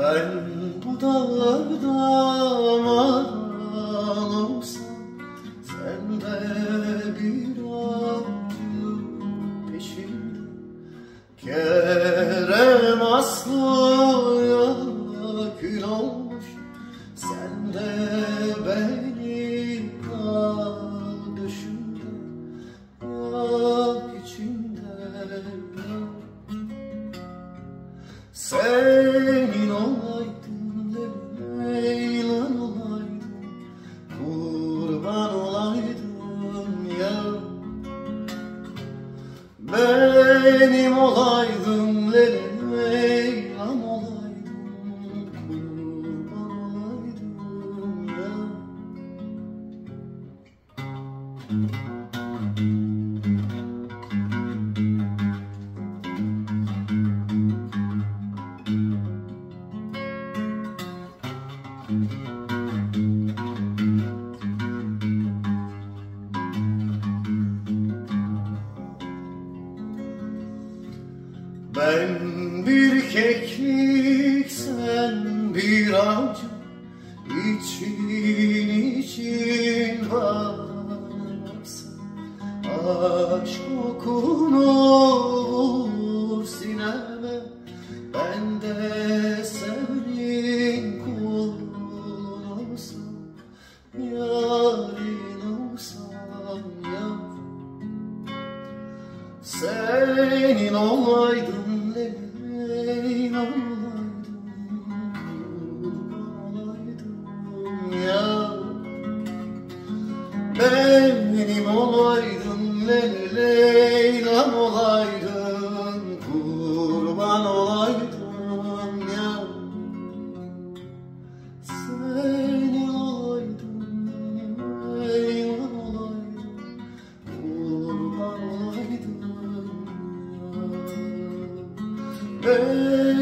Ben bu dağlarda maran olsam, sen de bir avcı peşimde. Kerem Aslı'ya kül olmuş, sen de beni kal döşümde, yak içinde yak. Senin olaydım Leylan olaydım, kurban olaydım ya. Benim olaydım Leylan olaydım, kurban olaydım ya. Ben bir keklik, sen bir avcı, için varsa aşk kokunu vur sineme. Ben de senin kulun olsam, yarın olsam ya. Senin olaydım Leylan olaydım, kurban olaydım ya. Benim olaydım Leylan olaydım, kurban olaydım ya. Senin olaydım Leylan olaydım, kurban olaydım ya.